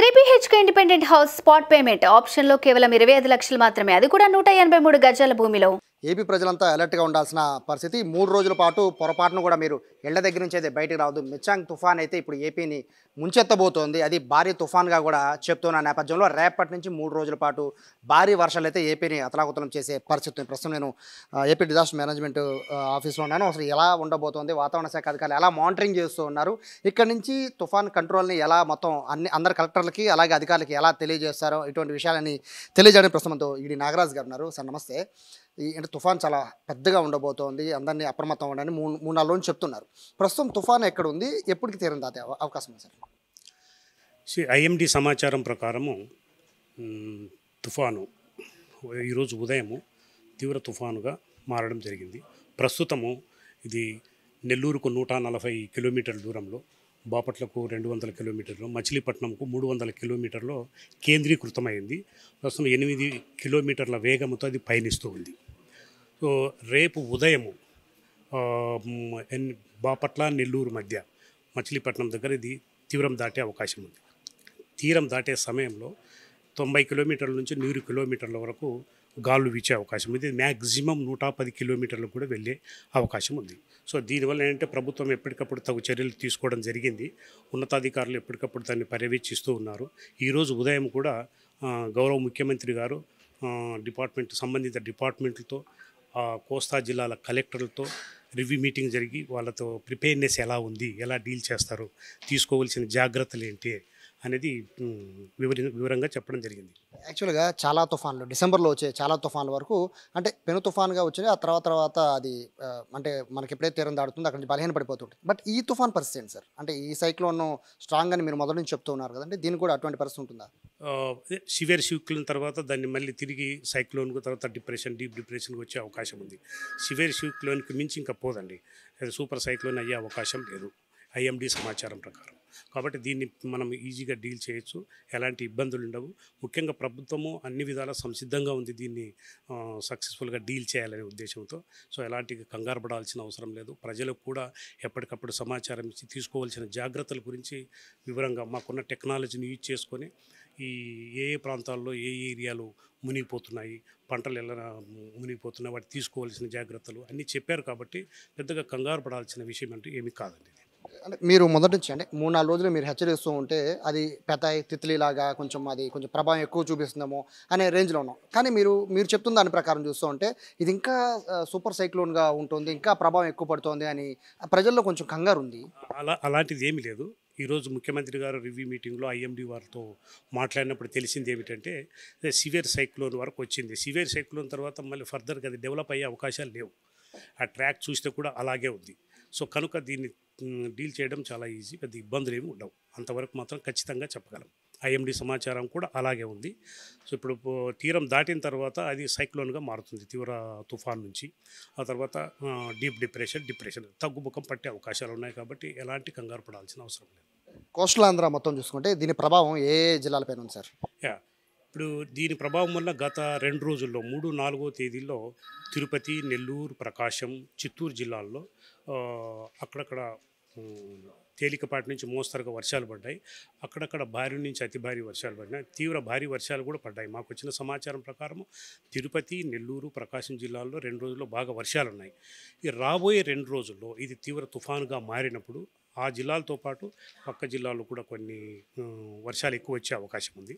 3BHK independent house spot payment ఆప్షన్లో కేవలం 25 లక్షలు మాత్రమే, అది కూడా 183 గజాల భూమిలో. ఏపీ ప్రజలంతా అలర్ట్గా ఉండాల్సిన పరిస్థితి. 3 రోజుల పాటు పొరపాటును కూడా మీరు ఇళ్ల దగ్గర నుంచి అయితే బయటకు రావద్దు. మిచాంగ్ తుఫాన్ అయితే ఇప్పుడు ఏపీని ముంచెత్తబోతోంది. అది భారీ తుఫాన్గా కూడా చెప్తున్న నేపథ్యంలో రేపటి నుంచి 3 రోజుల పాటు భారీ వర్షాలు అయితే ఏపీని అతలాకుతలం చేసే పరిస్థితి. ప్రస్తుతం నేను ఏపీ డిజాస్టర్ మేనేజ్మెంట్ ఆఫీస్లో ఉన్నాను. అసలు ఎలా ఉండబోతోంది, వాతావరణ శాఖ అధికారులు ఎలా మానిటరింగ్ చేస్తూ ఉన్నారు, ఇక్కడ నుంచి తుఫాన్ కంట్రోల్ని ఎలా మొత్తం అందరు కలెక్టర్లకి అలాగే అధికారులకి ఎలా తెలియజేస్తారో ఇటువంటి విషయాలని తెలియజేయడానికి ప్రస్తుతంతో ఈడి నాగరాజు గారు ఉన్నారు. సార్ నమస్తే. అంటే తుఫాన్ చాలా పెద్దగా ఉండబోతోంది, అందరినీ అప్రమత్తం ఉండని 3-4 రోజులు చెప్తున్నారు. ప్రస్తుతం తుఫాన్ ఎక్కడ ఉంది, ఎప్పటికి తీరం దాటే అవకాశం ఉంది సార్? ఐఎండి సమాచారం ప్రకారము తుఫాను ఈరోజు ఉదయము తీవ్ర తుఫానుగా మారడం జరిగింది. ప్రస్తుతము ఇది నెల్లూరుకు 140 కిలోమీటర్ల దూరంలో, బాపట్లకు 200 కిలోమీటర్లు, మచిలీపట్నంకు 300 కిలోమీటర్లో కేంద్రీకృతమైంది. ప్రస్తుతం 8 కిలోమీటర్ల వేగంతో అది పయనిస్తూ ఉంది. సో రేపు ఉదయము బాపట్ల నెల్లూరు మధ్య మచిలీపట్నం దగ్గర ఇది తీవ్రం దాటే అవకాశం ఉంది. తీరం దాటే సమయంలో 90 కిలోమీటర్ల నుంచి 100 కిలోమీటర్ల వరకు గాలు వీచే అవకాశం ఉంది. మ్యాక్సిమం 110 కిలోమీటర్లకు కూడా వెళ్ళే అవకాశం ఉంది. సో దీనివల్ల ఏంటంటే ప్రభుత్వం ఎప్పటికప్పుడు తగు చర్యలు తీసుకోవడం జరిగింది. ఉన్నతాధికారులు ఎప్పటికప్పుడు దాన్ని పర్యవేక్షిస్తూ ఉన్నారు. ఈరోజు ఉదయం కూడా గౌరవ ముఖ్యమంత్రి గారు సంబంధిత డిపార్ట్మెంట్లతో, కోస్తా జిల్లాల కలెక్టర్లతో రివ్యూ మీటింగ్ జరిగి వాళ్ళతో ప్రిపేర్నెస్ ఎలా ఉంది, ఎలా డీల్ చేస్తారు, తీసుకోవాల్సిన జాగ్రత్తలు ఏంటి అనేది వివరంగా చెప్పడం జరిగింది. యాక్చువల్గా చాలా తుఫాన్లు డిసెంబర్లో వచ్చే చాలా తుఫాన్ల వరకు అంటే పెను తుఫాన్గా వచ్చినాయి. ఆ తర్వాత అది అంటే మనకి ఎప్పుడైతే తీరం దాడుతుందో అక్కడి నుంచి బలహీన పడిపోతుంటుంది. బట్ ఈ తుఫాన్ పరిస్థితి ఏంటి సార్? అంటే ఈ సైక్లోన్ స్ట్రాంగ్ అని మీరు మొదటి నుంచి చెప్తూ ఉన్నారు కదంటే, దీనికి కూడా అటువంటి పరిస్థితి ఉంటుందా? సివియర్ సైక్లోన్ తర్వాత దాన్ని మళ్ళీ తిరిగి సైక్లోన్కు తర్వాత డీప్ డిప్రెషన్కి వచ్చే అవకాశం ఉంది. సివియర్ సైక్లోన్కి మించి ఇంకా పోదండి, అది సూపర్ సైక్లోన్ అయ్యే అవకాశం లేదు ఐఎండి సమాచారం ప్రకారం. కాబట్టి దీన్ని మనం ఈజీగా డీల్ చేయొచ్చు, ఎలాంటి ఇబ్బందులు ఉండవు. ముఖ్యంగా ప్రభుత్వము అన్ని విధాలా సంసిద్ధంగా ఉంది దీన్ని సక్సెస్ఫుల్గా డీల్ చేయాలనే ఉద్దేశంతో. సో ఎలాంటి కంగారు పడాల్సిన అవసరం లేదు. ప్రజలకు కూడా ఎప్పటికప్పుడు సమాచారం ఇచ్చి తీసుకోవాల్సిన జాగ్రత్తల గురించి వివరంగా మాకున్న టెక్నాలజీని యూజ్ చేసుకొని ఏ ప్రాంతాల్లో ఏ ఏరియాలు మునిగిపోతున్నాయి, పంటలు ఎలా మునిగిపోతున్నాయి, వాటి తీసుకోవాల్సిన జాగ్రత్తలు అన్నీ చెప్పారు. కాబట్టి పెద్దగా కంగారు పడాల్సిన విషయం అంటే ఏమీ కాదండి. అంటే మీరు మొదటి నుంచి అంటే 3-4 రోజులు మీరు హెచ్చరిస్తూ ఉంటే అది పెతాయ్ తిత్లీలాగా కొంచెం ప్రభావం ఎక్కువ చూపిస్తుందేమో అనే రేంజ్లో ఉన్నాం. కానీ మీరు చెప్తున్న దాని ప్రకారం చూస్తూ ఉంటే ఇది ఇంకా సూపర్ సైక్లోన్గా ఉంటుంది, ఇంకా ప్రభావం ఎక్కువ పడుతుంది అని ప్రజల్లో కొంచెం కంగారు ఉంది. అలాంటిది ఏమీ లేదు. ఈరోజు ముఖ్యమంత్రి గారు రివ్యూ మీటింగ్లో ఐఎండి వారితో మాట్లాడినప్పుడు తెలిసింది ఏమిటంటే సివియర్ సైక్లోన్ వరకు వచ్చింది. సివియర్ సైక్లోన్ తర్వాత మళ్ళీ ఫర్దర్గా అది డెవలప్ అయ్యే అవకాశాలు లేవు. ఆ ట్రాక్ చూస్తే కూడా అలాగే ఉంది. సో కనుక దీన్ని డీల్ చేయడం చాలా ఈజీ, పెద్ద ఇబ్బందులు ఏమి ఉండవు. అంతవరకు మాత్రం ఖచ్చితంగా చెప్పగలం. ఐఎండి సమాచారం కూడా అలాగే ఉంది. సో ఇప్పుడు తీరం దాటిన తర్వాత అది సైక్లోన్గా మారుతుంది తీవ్ర తుఫాన్ నుంచి. ఆ తర్వాత డీప్ డిప్రెషన్ తగ్గుముఖం పట్టే అవకాశాలు ఉన్నాయి. కాబట్టి ఎలాంటి కంగారు పడాల్సిన అవసరం లేదు. కోస్టల్ ఆంధ్ర మొత్తం చూసుకుంటే దీని ప్రభావం ఏ జిల్లాలపైన ఉంది సార్? ఇప్పుడు దీని ప్రభావం వల్ల గత 2 రోజుల్లో 3-4 తేదీల్లో తిరుపతి, నెల్లూరు, ప్రకాశం, చిత్తూరు జిల్లాల్లో అక్కడక్కడ తేలికపాటి నుంచి మోస్తరుగా వర్షాలు పడ్డాయి. అక్కడక్కడ భారీ నుంచి అతి భారీ వర్షాలు పడినాయి. తీవ్ర భారీ వర్షాలు కూడా పడ్డాయి. మాకు వచ్చిన సమాచారం ప్రకారం తిరుపతి, నెల్లూరు, ప్రకాశం జిల్లాల్లో 2 రోజుల్లో బాగా వర్షాలు ఉన్నాయి. ఈ రాబోయే 2 రోజుల్లో ఇది తీవ్ర తుఫానుగా మారినప్పుడు ఆ జిల్లాలతో పాటు పక్క జిల్లాల్లో కూడా కొన్ని వర్షాలు ఎక్కువ వచ్చే అవకాశం ఉంది.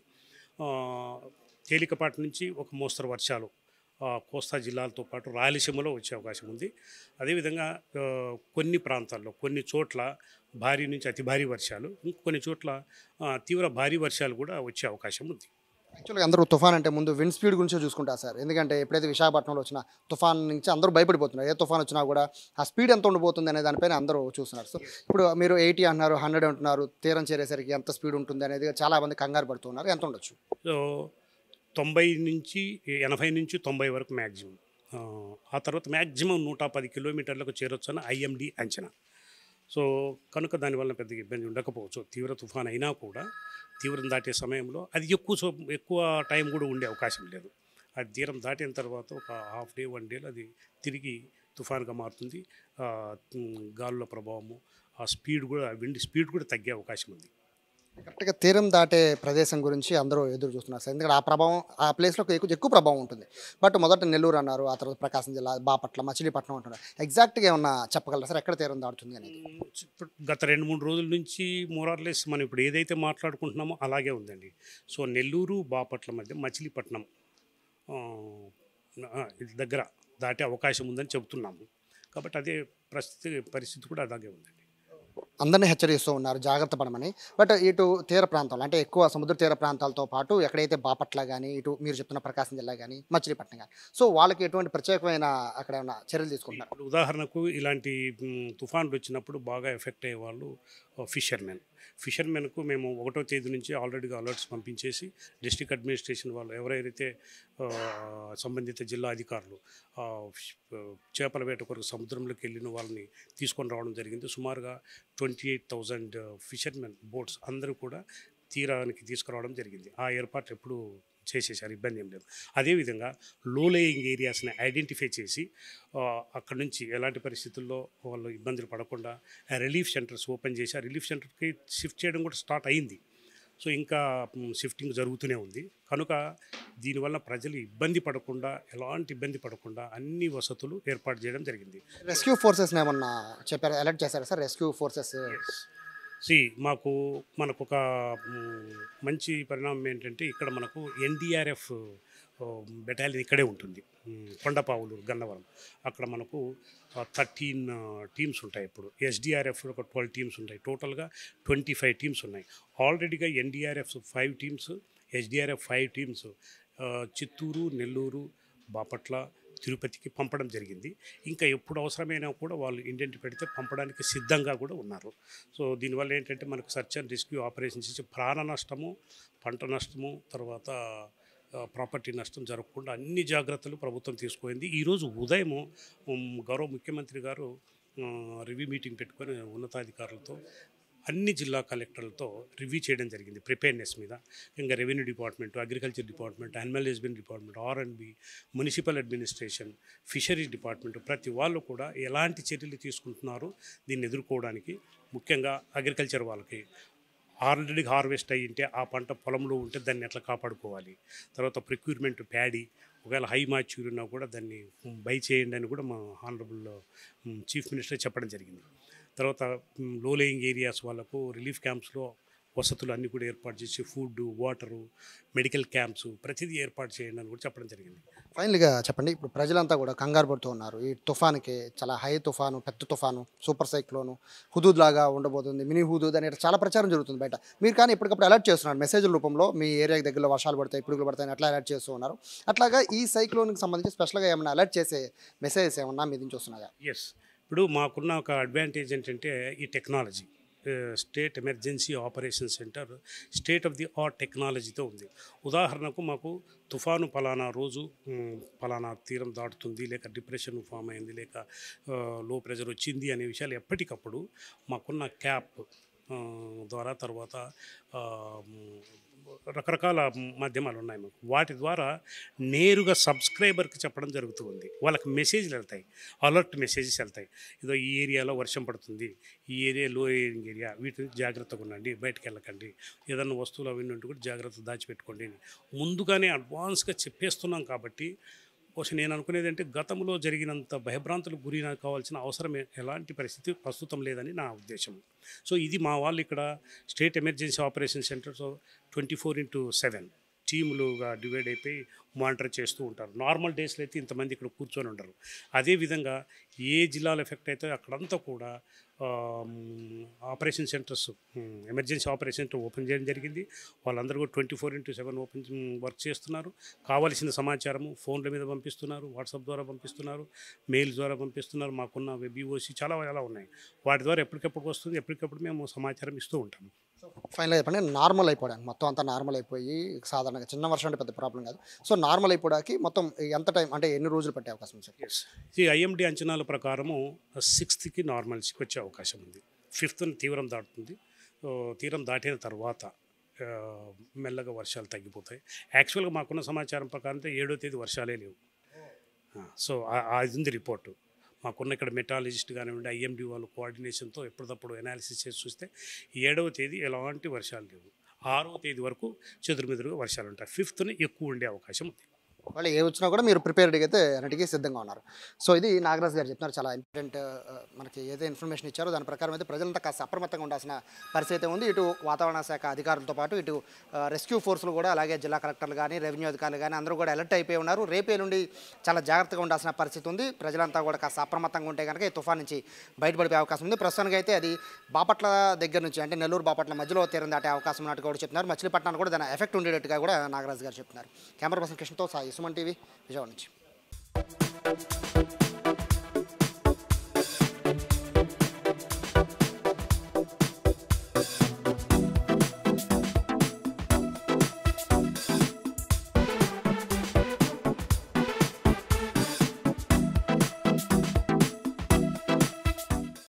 తేలికపాటి నుంచి ఒక మోస్తరు వర్షాలు కోస్తా జిల్లాలతో పాటు రాయలసీమలో వచ్చే అవకాశం ఉంది. అదేవిధంగా కొన్ని ప్రాంతాల్లో కొన్ని చోట్ల భారీ నుంచి అతి భారీ వర్షాలు, ఇంకొన్ని చోట్ల తీవ్ర భారీ వర్షాలు కూడా వచ్చే అవకాశం ఉంది. యాక్చువల్గా అందరూ తుఫాన్ అంటే ముందు విండ్ స్పీడ్ గురించే చూసుకుంటారు సార్. ఎందుకంటే ఎప్పుడైతే విశాఖపట్నంలో వచ్చిన తుఫాన్ నుంచి అందరూ భయపడిపోతున్నారు. ఏ తుఫాన్ వచ్చినా కూడా ఆ స్పీడ్ ఎంత ఉండబోతుంది అనే దానిపైన అందరూ చూస్తున్నారు. సో ఇప్పుడు మీరు 80 అంటున్నారు, 100 అంటున్నారు, తీరం చేరేసరికి ఎంత స్పీడ్ ఉంటుంది అనేది చాలామంది కంగారు పడుతున్నారు. ఎంత ఉండొచ్చు? సో 80 నుంచి 90 వరకు మ్యాక్సిమం. ఆ తర్వాత మ్యాక్సిమం 110 కిలోమీటర్లకు చేరొచ్చు అని ఐఎండి అంచనా. సో కనుక దానివల్ల పెద్దగా ఇబ్బంది ఉండకపోవచ్చు. తీవ్ర తుఫాన్ అయినా కూడా తీవ్రం దాటే సమయంలో అది ఎక్కువ టైం కూడా ఉండే అవకాశం లేదు. అది తీరం దాటిన తర్వాత ఒక హాఫ్ డే 1 డేలో అది తిరిగి తుఫాన్గా మారుతుంది. గాలుల ప్రభావము, ఆ స్పీడ్ కూడా, విండ్ స్పీడ్ కూడా తగ్గే అవకాశం ఉంది. కరెక్ట్‌గా తీరం దాటే ప్రదేశం గురించి అందరూ ఎదురు చూస్తున్నారు సార్. ఎందుకంటే ఆ ప్రభావం ఆ ప్లేస్‌లో ఎక్కువ ప్రభావం ఉంటుంది. బట్ మొదట నెల్లూరు అన్నారు. ఆ తర్వాత ప్రకాశం జిల్లా, బాపట్ల, మచిలీపట్నం అంటున్నారు. ఎగ్జాక్ట్‌గా ఏమన్నా చెప్పగలరా సార్? ఎక్కడ తీరం దాటుతుంది అనేది? ఇప్పుడు గత 2, 3 రోజుల నుంచి మోరార్లెస్ మనం ఇప్పుడు ఏదైతే మాట్లాడుకుంటున్నామో అలాగే ఉందండి. సో నెల్లూరు, బాపట్ల మధ్య మచిలీపట్నం ఇది దగ్గర దాటే అవకాశం ఉందని చెబుతున్నాము. కాబట్టి అదే పరిస్థితి కూడా అలాగే ఉందండి. అందరిని హెచ్చరిస్తూ ఉన్నారు జాగ్రత్త పడమని. బట్ ఇటు తీర ప్రాంతాలు అంటే ఎక్కువ సముద్ర తీర ప్రాంతాలతో పాటు ఎక్కడైతే బాపట్ల గాని, ఇటు మీరు చెప్తున్న ప్రకాశం జిల్లా గాని, మచిలీపట్నం గాని. సో వాళ్ళకి ఎటువంటి ప్రత్యేకమైన అక్కడ ఏమన్నా చర్యలు తీసుకుంటున్నారా? ఇప్పుడు ఉదాహరణకు ఇలాంటి తుఫాన్లు వచ్చినప్పుడు బాగా ఎఫెక్ట్ అయ్యే వాళ్ళు ఫిషర్మెన్కు మేము 1వ తేదీ నుంచి ఆల్రెడీగా అలర్ట్స్ పంపించేసి డిస్ట్రిక్ట్ అడ్మినిస్ట్రేషన్ వాళ్ళు ఎవరైతే ఆ, సంబంధిత జిల్లా అధికారులు ఆ, చేపల వేట కొరకు సముద్రంలోకి వెళ్ళిన వాళ్ళని తీసుకొని రావడం జరిగింది. సుమారుగా 28,000 ఫిషర్మెన్ బోట్స్ అందరూ కూడా తీరానికి తీసుకురావడం జరిగింది. ఆ ఏర్పాట్లు ఎప్పుడు చేసేసారు, ఇబ్బంది ఏం లేదు. అదేవిధంగా లో లేయింగ్ ఏరియాస్ని ఐడెంటిఫై చేసి అక్కడ నుంచి ఎలాంటి పరిస్థితుల్లో వాళ్ళు ఇబ్బందులు పడకుండా రిలీఫ్ సెంటర్స్ ఓపెన్ చేసి ఆ రిలీఫ్ సెంటర్కి షిఫ్ట్ చేయడం కూడా స్టార్ట్ అయింది. సో ఇంకా షిఫ్టింగ్ జరుగుతూనే ఉంది. కనుక దీనివల్ల ప్రజలు ఎలాంటి ఇబ్బంది పడకుండా అన్ని వసతులు ఏర్పాటు చేయడం జరిగింది. రెస్క్యూ ఫోర్సెస్‌ని ఏమన్నా చెప్పారా? అలర్ట్ చేశారా సార్? రెస్క్యూ ఫోర్సెస్ సి మనకొక మంచి పరిణామం ఏంటంటే ఇక్కడ మనకు ఎన్డీఆర్ఎఫ్ బెటాలియన్ ఇక్కడే ఉంటుంది. కొండపావులు గన్నవరం అక్కడ మనకు 13 టీమ్స్ ఉంటాయి. ఇప్పుడు ఎస్డిఆర్ఎఫ్ ఒక 12 టీమ్స్ ఉంటాయి. టోటల్గా 25 టీమ్స్ ఉన్నాయి. ఆల్రెడీగా NDRF 5 teams, SDRF 5 teams Chittoor, Nellore, Bapatla, తిరుపతికి పంపడం జరిగింది. ఇంకా ఎప్పుడు అవసరమైనా కూడా వాళ్ళు ఇండెంట్ పెడితే పంపడానికి సిద్ధంగా కూడా ఉన్నారు. సో దీనివల్ల ఏంటంటే మనకు సర్చ్ అండ్ రెస్క్యూ ఆపరేషన్స్ ఇచ్చి ప్రాణ నష్టము, పంట నష్టము, తర్వాత ప్రాపర్టీ నష్టం జరగకుండా అన్ని జాగ్రత్తలు ప్రభుత్వం తీసుకుంది. ఈరోజు ఉదయము గౌరవ ముఖ్యమంత్రి గారు రివ్యూ మీటింగ్ పెట్టుకొని ఉన్నతాధికారులతో అన్ని జిల్లా కలెక్టర్లతో రివ్యూ చేయడం జరిగింది ప్రిపేర్నెస్ మీద. ఇంకా revenue department, agriculture department, animal husbandry department, R&B, municipal administration, fisheries department ప్రతి వాళ్ళు కూడా ఎలాంటి చర్యలు తీసుకుంటున్నారు దీన్ని ఎదుర్కోవడానికి. ముఖ్యంగా అగ్రికల్చర్ వాళ్ళకి ఆల్రెడీ హార్వెస్ట్ అయ్యి ఉంటే ఆ పంట పొలంలో ఉంటే దాన్ని ఎట్లా కాపాడుకోవాలి. తర్వాత ప్రొక్యూర్మెంట్ ప్యాడీ ఒకవేళ హై మాచ్యూర్ ఉన్నా కూడా దాన్ని బై చేయండి అని కూడా మా హానరబుల్ చీఫ్ మినిస్టర్ చెప్పడం జరిగింది. తర్వాత లో లేయింగ్ ఏరియాస్ వాళ్ళకు రిలీఫ్ క్యాంప్స్లో వసతులు అన్నీ కూడా ఏర్పాటు చేసి ఫుడ్, వాటరు, మెడికల్ క్యాంప్స్ ప్రతిదీ ఏర్పాటు చేయండి అని కూడా చెప్పడం జరిగింది. ఫైనల్‌గా చెప్పండి. ఇప్పుడు ప్రజలంతా కూడా కంగారు పడుతూ ఉన్నారు. ఈ తుఫాన్‌కి చాలా హై తుఫాను, పెద్ద తుఫాను, సూపర్ సైక్లోను, హుదూద్ లాగా ఉండబోతుంది, మినీ హుదూద్ అని చాలా ప్రచారం జరుగుతుంది బయట. మీరు కానీ ఎప్పటికప్పుడు అలర్ట్ చేస్తున్నారు మెసేజ్‌ల రూపంలో. మీ ఏరియాకి దగ్గరలో వర్షాలు పడతాయి, పిడుగులు పడతాయని అట్లా అలర్ట్ చేస్తూ ఉన్నారు. అట్లాగా ఈ సైక్లోన్‌కి సంబంధించి స్పెషల్‌గా ఏమన్నా అలర్ట్ చేసే మెసేజెస్ ఏమన్నా మీ నుంచి వస్తున్నాయా? ఎస్, ఇప్పుడు మాకున్న ఒక అడ్వాంటేజ్ ఏంటంటే ఈ technology. State emergency operation centre state of the art టెక్నాలజీతో ఉంది. ఉదాహరణకు మాకు తుఫాను పలానా రోజు పలానా తీరం దాటుతుంది, లేక డిప్రెషన్ ఫామ్ అయింది, లేక లో ప్రెషర్ వచ్చింది అనే విషయాలు ఎప్పటికప్పుడు మాకున్న క్యాప్ ద్వారా, తర్వాత రకరకాల మాధ్యమాలు ఉన్నాయి మాకు. వాటి ద్వారా నేరుగా సబ్స్క్రైబర్కి చెప్పడం జరుగుతుంది. వాళ్ళకి మెసేజ్లు వెళ్తాయి, అలర్ట్ మెసేజెస్ వెళ్తాయి. ఏదో ఈ ఏరియాలో వర్షం పడుతుంది, ఈ ఏరియా లో ఏరియా, వీటిని జాగ్రత్తగా ఉండండి, బయటకు వెళ్ళకండి, ఏదన్నా వస్తువులు అవి ఉంటే కూడా జాగ్రత్త దాచిపెట్టుకోండి అని ముందుగానే అడ్వాన్స్గా చెప్పేస్తున్నాం. కాబట్టి బహుశా నేను అనుకునేది అంటే గతంలో జరిగినంత భయభ్రాంతులకు గురి కావాల్సిన అవసరం ఎలాంటి పరిస్థితి ప్రస్తుతం లేదని నా ఉద్దేశం. సో ఇది మా వాళ్ళు ఇక్కడ స్టేట్ ఎమర్జెన్సీ ఆపరేషన్ సెంటర్ 24/7 టీములుగా డివైడ్ అయిపోయి మానిటర్ చేస్తూ ఉంటారు. నార్మల్ డేస్లో అయితే ఇంతమంది ఇక్కడ కూర్చొని ఉండరు. అదేవిధంగా ఏ జిల్లాలో ఎఫెక్ట్ అయితే అక్కడంతా కూడా operation centres, emergency operation centre open చేయడం జరిగింది. వాళ్ళందరూ కూడా 24/7 ఓపెన్ వర్క్ చేస్తున్నారు. కావాల్సిన సమాచారము ఫోన్ల మీద పంపిస్తున్నారు, వాట్సాప్ ద్వారా పంపిస్తున్నారు, మెయిల్ ద్వారా పంపిస్తున్నారు. మాకున్న వెబ్ఈఓసి చాలా ఉన్నాయి. వాటి ద్వారా ఎప్పటికప్పుడు వస్తుంది, ఎప్పటికప్పుడు మేము సమాచారం ఇస్తూ ఉంటాము. ఫైనల్‌గా చెప్పండి. నార్మల్ అయిపోవడానికి మొత్తం అంతా నార్మల్ అయిపోయి సాధారణంగా చిన్న వర్షం అంటే పెద్ద ప్రాబ్లం కాదు. సో నార్మల్ అయిపోవడానికి మొత్తం ఎంత టైం అంటే ఎన్ని రోజులు పట్టే అవకాశం ఉంది సార్? ఎస్, ఈ ఐఎండి అంచనాల ప్రకారము 6th నార్మల్స్కి వచ్చే అవకాశం ఉంది. 5th తీవ్రం దాటుతుంది. తీరం దాటిన తర్వాత మెల్లగా వర్షాలు తగ్గిపోతాయి. యాక్చువల్గా మాకున్న సమాచారం ప్రకారం 7వ తేదీ వర్షాలే లేవు. సో అది ఉంది రిపోర్టు. మాకున్న ఇక్కడ మెటాలజిస్ట్ కానివ్వండి ఐఎండి వాళ్ళు కోఆర్డినేషన్తో ఎప్పటికప్పుడు అనాలిసిస్ చేసి చూస్తే 7వ తేదీ ఎలాంటి వర్షాలు లేవు. 6వ తేదీ వరకు చెదురుమెదురుగా వర్షాలు ఉంటాయి. 5th ఎక్కువ ఉండే అవకాశం ఉంది. వాళ్ళు ఏ వచ్చినా కూడా మీరు ప్రిపేర్డ్గా అయితే అన్నిటికీ సిద్ధంగా ఉన్నారు. సో ఇది నాగరాజు గారు చెప్తున్నారు. చాలా ఇంపార్టెంట్ మనకి ఏదైతే ఇన్ఫర్మేషన్ ఇచ్చారో దాని ప్రకారం అయితే ప్రజలంతా కాస్త అప్రమత్తంగా ఉండాల్సిన పరిస్థితి ఉంది. ఇటు వాతావరణ శాఖ అధికారులతో పాటు ఇటు రెస్క్యూ ఫోర్సులు కూడా, అలాగే జిల్లా కలెక్టర్లు కానీ రెవెన్యూ అధికారులు కానీ అందరూ కూడా అలర్ట్ అయిపోయి ఉన్నారు. రేపే నుండి చాలా జాగ్రత్తగా ఉండాల్సిన పరిస్థితి ఉంది. ప్రజలంతా కూడా కాస్త అప్రమత్తంగా ఉంటే కనుక ఈ తుఫాన్ నుంచి బయటపడిపోయే అవకాశం ఉంది. ప్రస్తుతానికి అయితే అది బాపట్ల దగ్గర నుంచి అంటే నెల్లూరు బాపట్ల మధ్యలో తీరం దాటే అవకాశం ఉన్నట్టు కూడా చెప్తున్నారు. మచిలీపట్నానికి కూడా దాని ఎఫెక్ట్ ఉండేటట్టుగా కూడా నాగరాజు గారు చెప్తున్నారు. కెమెరా పర్సన్ కృష్ణతో సాయి, సుమన్ టీవీ, విజయవాడ నుంచి.